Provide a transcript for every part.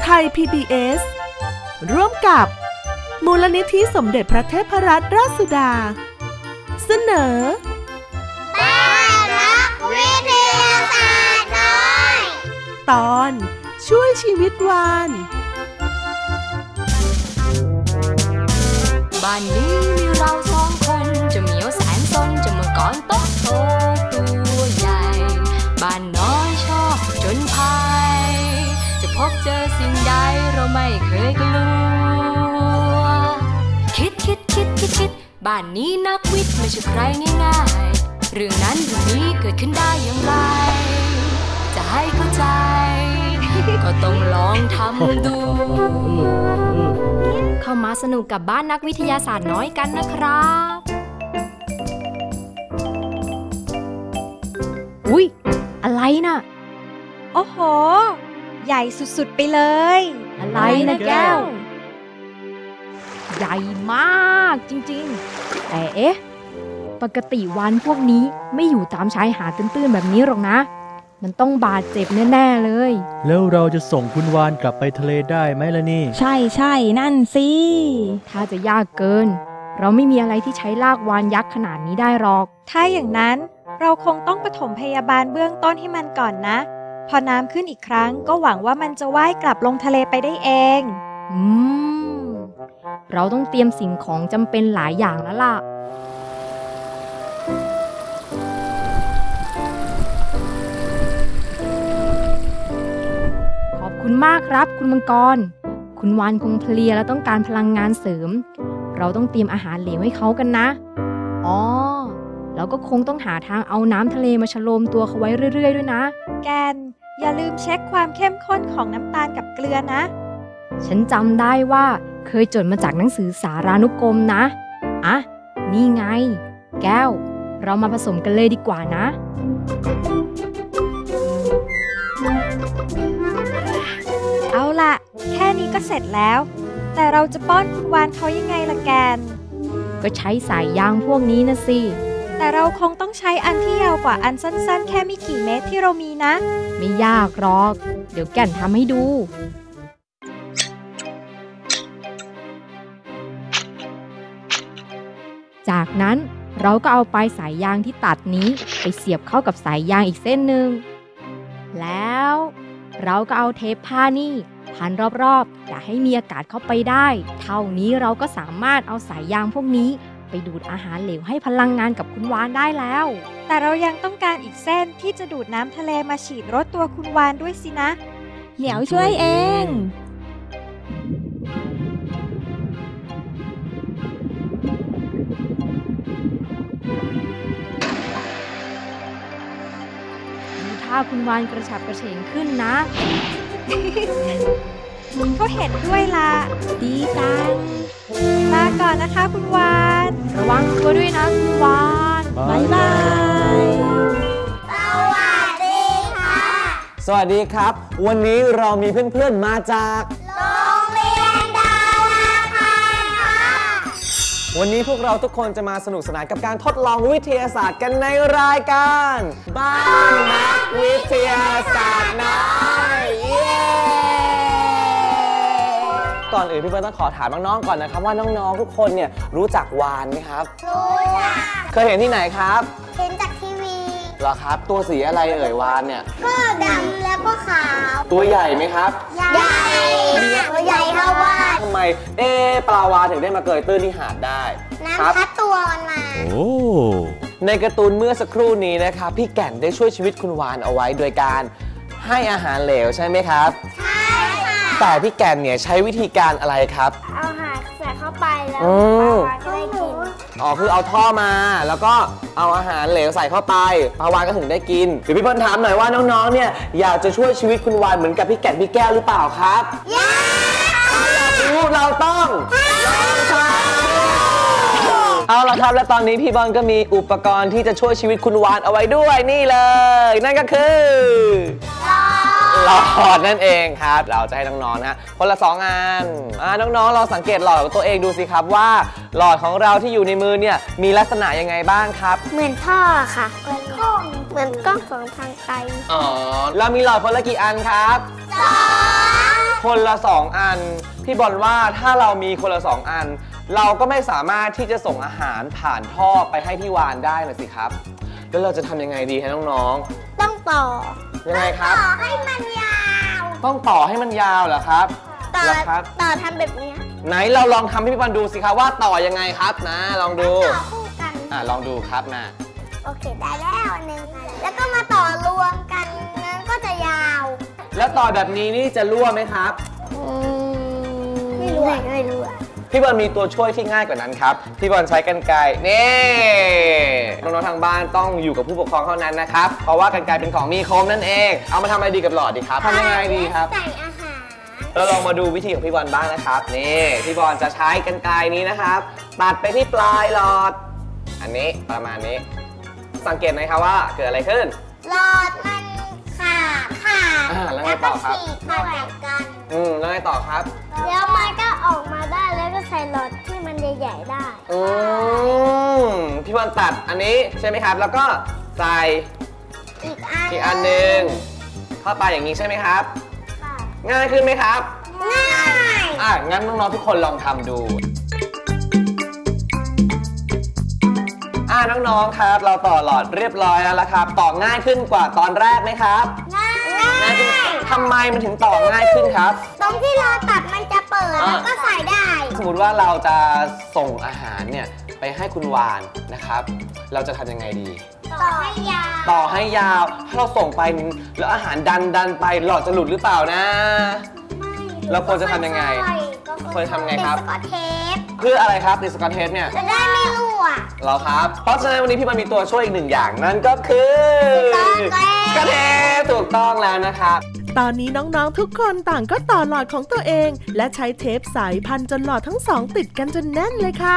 ไทย PBS ร่วมกับมูลนิธิสมเด็จพระเทพรัตนราชสุดาเสนอบ้านรักวิทยาศาสตร์น้อยตอนช่วยชีวิตวานบ้านนี้มีเราสองคนจะเหมียวแสนซนจะมังกรโตโตตัวใหญ่บ้านน้อยชอบจนภัยจะพบเจอสิ่งใดเราไม่เคยกลัวคิดบ้านนี้นักวิทย์ไม่ใช่ใครง่ายๆเรื่องนั้นเรื่องนี้เกิดขึ้นได้อย่างไรจะให้เข้าใจก็ต้องลองทำดูเข้ามาสนุกกับบ้านนักวิทยาศาสตร์น้อยกันนะครับอุ๊ยอะไรน่ะโอ้โหใหญ่สุดๆไปเลยอะไรนะแก้วใหญ่มากจริงๆแต่ปกติวาฬพวกนี้ไม่อยู่ตามชายหาดตื้นๆแบบนี้หรอกนะมันต้องบาดเจ็บแน่ๆเลยแล้วเราจะส่งคุณวานกลับไปทะเลได้ไหมล่ะนี่ใช่นั่นสิถ้าจะยากเกินเราไม่มีอะไรที่ใช้ลากวาฬยักษ์ขนาดนี้ได้หรอกถ้าอย่างนั้นเราคงต้องปฐมพยาบาลเบื้องต้นให้มันก่อนนะพอน้ำขึ้นอีกครั้งก็หวังว่ามันจะว่ายกลับลงทะเลไปได้เองเราต้องเตรียมสิ่งของจำเป็นหลายอย่างแล้วล่ะขอบคุณมากครับคุณมังกรคุณวาฬคงเพลียและต้องการพลังงานเสริมเราต้องเตรียมอาหารเหลวให้เขากันนะเราก็คงต้องหาทางเอาน้ำทะเลมาฉโลมตัวเขาไว้เรื่อยๆด้วยนะแกนอย่าลืมเช็คความเข้มข้นของน้ำตาลกับเกลือนะฉันจำได้ว่าเคยจดมาจากหนังสือสารานุกรมนะนี่ไงแก้วเรามาผสมกันเลยดีกว่านะเอาล่ะแค่นี้ก็เสร็จแล้วแต่เราจะป้อนคุณวานเขายังไงล่ะแกนก็ใช้สายยางพวกนี้นะสิแต่เราคงต้องใช้อันที่ยาวกว่าอันสั้นๆแค่ไม่กี่เมตรที่เรามีนะไม่ยากหรอกเดี๋ยวแก่นทำให้ดูจากนั้นเราก็เอาปลายสายยางที่ตัดนี้ไปเสียบเข้ากับสายยางอีกเส้นหนึ่งแล้วเราก็เอาเทปผ้านี่พันรอบๆอย่าให้มีอากาศเข้าไปได้เท่านี้เราก็สามารถเอาสายยางพวกนี้ไปดูดอาหารเหลวให้พลังงานกับคุณวานได้แล้วแต่เรายังต้องการอีกเส้นที่จะดูดน้ำทะเลมาฉีดรดตัวคุณวานด้วยสินะเหลียวช่วยเองถ้าคุณวานกระฉับกระเฉงขึ้นนะเขาเห็นด้วยล่ะดีจังลาก่อนนะคะคุณวานระวังตัวด้วยนะคุณวานบ๊ายบายสวัสดีครับวันนี้เรามีเพื่อนๆมาจากโรงเรียนดาราไทยค่ะวันนี้พวกเราทุกคนจะมาสนุกสนานกับการทดลองวิทยาศาสตร์กันในรายการบ้านนักวิทยาศาสตร์น้อยก่อนอื่นพี่เบิร์ดต้องขอถามน้องๆก่อนนะครับว่าน้องๆทุกคนเนี่ยรู้จักวาฬไหมครับรู้จักเคยเห็นที่ไหนครับเห็นจากทีวีเหรอครับตัวสีอะไรเอ่ยวาฬเนี่ยก็ดำแล้วก็ขาวตัวใหญ่ไหมครับใหญ่ตัวใหญ่เท่าวาฬทำไมปลาวาฬถึงได้มาเกยตื้นที่หาดได้น้ำพัดตัวมันมาในการ์ตูนเมื่อสักครู่นี้นะครับพี่แก่นได้ช่วยชีวิตคุณวาฬเอาไว้โดยการให้อาหารเหลวใช่ไหมครับใช่ค่ะแต่พี่แก่นเนี่ยใช้วิธีการอะไรครับเอาอาหารใส่เข้าไปแล้วปลาวาฬก็ได้กินคือเอาท่อมาแล้วก็เอาอาหารเหลวใส่เข้าไปปลาวาฬก็ถึงได้กินเดี๋ยวพี่เปิ้ลถามหน่อยว่าน้องๆเนี่ยอยากจะช่วยชีวิตคุณวาฬเหมือนกับพี่แก่นพี่แก้วหรือเปล่าครับอยากรู้เราต้องเอาละครับและตอนนี้พี่บอลก็มีอุปกรณ์ที่จะช่วยชีวิตคุณวาฬเอาไว้ด้วยนี่เลยนั่นก็คือหลอดนั่นเองครับเราจะให้น้องๆนะคนละ2 อันน้องๆเราสังเกตหลอดของตัวเองดูสิครับว่าหลอดของเราที่อยู่ในมือเนี่ยมีลักษณะยังไงบ้างครับเหมือนท่อค่ะเหมือนกล้องส่องทางไกลเรามีหลอดคนละกี่อันครับ2 คนละ2 อันพี่บอลว่าถ้าเรามีคนละ2 อันเราก็ไม่สามารถที่จะส่งอาหารผ่านท่อไปให้พี่วานได้นะสิครับแล้วเราจะทำยังไงดีให้น้องๆต้องต่อยังไงครับต่อให้มันยาวต้องต่อให้มันยาวเหรอครับต่อทำแบบนี้ไหนเราลองทำให้พี่บอลดูสิครับว่าต่อยังไงครับนะลองดูต่อคู่กันลองดูครับนะโอเคได้แล้วนึงแล้วก็มาต่อรวมกันนั้นก็จะยาวแล้วต่อแบบนี้นี่จะรั่วไหมครับไม่รู้พี่บอลมีตัวช่วยที่ง่ายกว่านั้นครับพี่บอลใช้กรรไกรนี่น้องๆทางบ้านต้องอยู่กับผู้ปกครองเท่านั้นนะครับเพราะว่ากรรไกรเป็นของมีคมนั่นเองเอามาทำอะไรดีกับหลอดดีครับทำยังไงดีครับใส่อาหารเราลองมาดูวิธีของพี่บอลบ้างนะครับนี่พี่บอลจะใช้กรรไกรนี้นะครับตัดไปที่ปลายหลอดอันนี้ประมาณนี้สังเกตไหมครับว่าเกิดอะไรขึ้นหลอดมันขาดแล้วไงต่อครับขาดกันแล้วไงต่อครับแล้วมันก็ออกมาได้แล้วก็ใส่หลอดที่มันใหญ่ๆได้พี่บอลตัดอันนี้ใช่ไหมครับแล้วก็ใส่อีกอันหนึ่งเข้าไปอย่างนี้ใช่ไหมครับง่ายขึ้นไหมครับง่ายงั้นน้องๆทุกคนลองทำดูน้องๆครับเราต่อหลอดเรียบร้อยแล้วครับต่อง่ายขึ้นกว่าตอนแรกไหมครับง่ายทำไมมันถึงต่อง่ายขึ้นครับตรงที่เราตัดมันจะเปิดแล้วก็ใส่ได้สมมติว่าเราจะส่งอาหารเนี่ยไปให้คุณวานนะครับเราจะทำยังไงดีต่อให้ยาวถ้าเราส่งไปแล้วอาหารดันไปหลอดจะหลุดหรือเปล่านะเราควรจะทำยังไงควรทำไงครับติดสกอตเทปเพื่ออะไรครับติดสกอตเทปเนี่ยจะได้ไม่รั่วเหรอครับเพราะฉะนั้นวันนี้พี่มันมีตัวช่วยอีก1 อย่างนั่นก็คือสกอตเทปถูกต้องแล้วนะครับตอนนี้น้องๆทุกคนต่างก็ต่อหลอดของตัวเองและใช้เทปใสพันจนหลอดทั้ง2ติดกันจนแน่นเลยค่ะ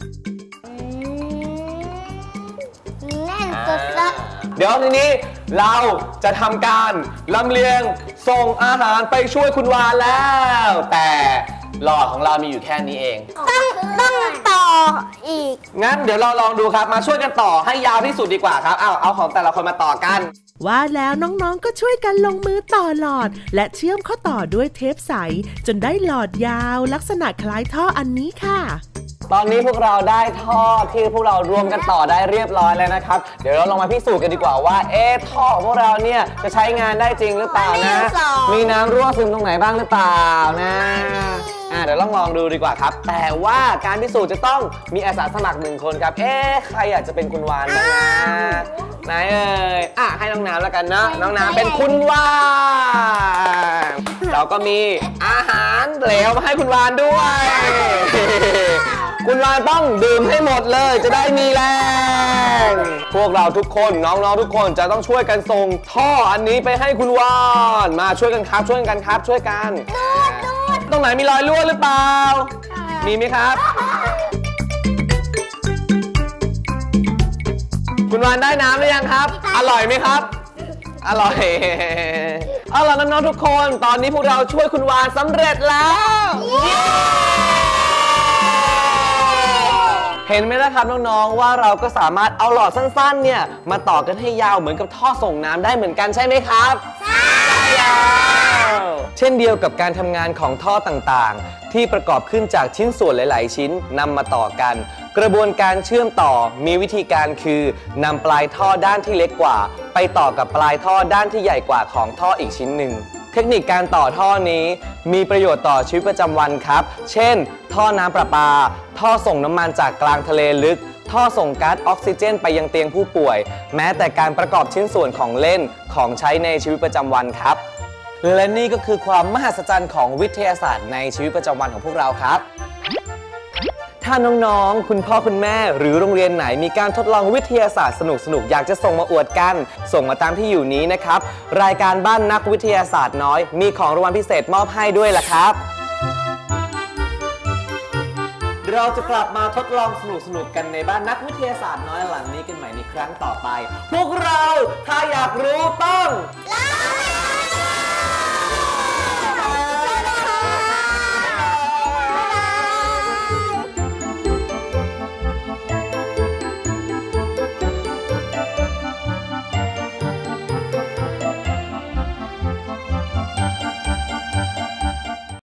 แน่นสุดเดี๋ยวทีนี้เราจะทำการลำเลียงส่งอาหารไปช่วยคุณวานแล้วแต่หลอดของเรามีอยู่แค่นี้เองต้องต่ออีกงั้นเดี๋ยวเราลองดูครับมาช่วยกันต่อให้ยาวที่สุดดีกว่าครับเอาของแต่ละคนมาต่อกันว่าแล้วน้องๆก็ช่วยกันลงมือต่อหลอดและเชื่อมเข้าต่อด้วยเทปใสจนได้หลอดยาวลักษณะคล้ายท่ออันนี้ค่ะตอนนี้พวกเราได้ท่อที่พวกเรารวมกันต่อได้เรียบร้อยแล้วนะครับเดี๋ยวเราลองมาพิสูจน์กันดีกว่าว่าท่อของพวกเราเนี่ยจะใช้งานได้จริงหรือเปล่านะมีน้ำรั่วซึมตรงไหนบ้างหรือเปล่านะเดี๋ยวลองดูดีกว่าครับแต่ว่าการพิสูจน์จะต้องมีอาสาสมัคร1 คนครับใครอยากจะเป็นคุณวานบ้างนะไหนให้น้องน้ำแล้วกันนะน้องน้ำเป็นคุณวานเราก็มีอาหารเหลวมาให้คุณวานด้วยคุณวานต้องดื่มให้หมดเลยจะได้มีแรงพวกเราทุกคนน้องๆทุกคนจะต้องช่วยกันส่งท่ออันนี้ไปให้คุณวานมาช่วยกันครับช่วยกันตรงไหนมีรอยรั่วหรือเปล่ามีไหมครับคุณวานได้น้ำหรือยังครับอร่อยไหมครับอร่อยเอาล่ะน้องๆทุกคนตอนนี้พวกเราช่วยคุณวานสำเร็จแล้วเห็นไหมล่ะครับน้องๆว่าเราก็สามารถเอาหลอดสั้นๆเนี่ยมาต่อกันให้ยาวเหมือนกับท่อส่งน้ำได้เหมือนกันใช่ไหมครับใช่เช่นเดียวกับการทำงานของท่อต่างๆที่ประกอบขึ้นจากชิ้นส่วนหลายๆชิ้นนำมาต่อกันกระบวนการเชื่อมต่อมีวิธีการคือนำปลายท่อด้านที่เล็กกว่าไปต่อกับปลายท่อด้านที่ใหญ่กว่าของท่ออีกชิ้นหนึ่งเทคนิคการต่อท่อนี้มีประโยชน์ต่อชีวิตประจำวันครับเช่นท่อน้ำประปาท่อส่งน้ำมันจากกลางทะเลลึกท่อส่งก๊าซออกซิเจนไปยังเตียงผู้ป่วยแม้แต่การประกอบชิ้นส่วนของเล่นของใช้ในชีวิตประจำวันครับและนี่ก็คือความมหัศจรรย์ของวิทยาศาสตร์ในชีวิตประจำวันของพวกเราครับถ้าน้องๆคุณพ่อคุณแม่หรือโรงเรียนไหนมีการทดลองวิทยาศาสตร์สนุกๆอยากจะส่งมาอวดกันส่งมาตามที่อยู่นี้นะครับรายการบ้านนักวิทยาศาสตร์น้อยมีของรางวัลพิเศษมอบให้ด้วยล่ะครับเราจะกลับมาทดลองสนุกๆกันในบ้านนักวิทยาศาสตร์น้อยหลังนี้กันใหม่ในครั้งต่อไปพวกเราถ้าอยากรู้ต้อง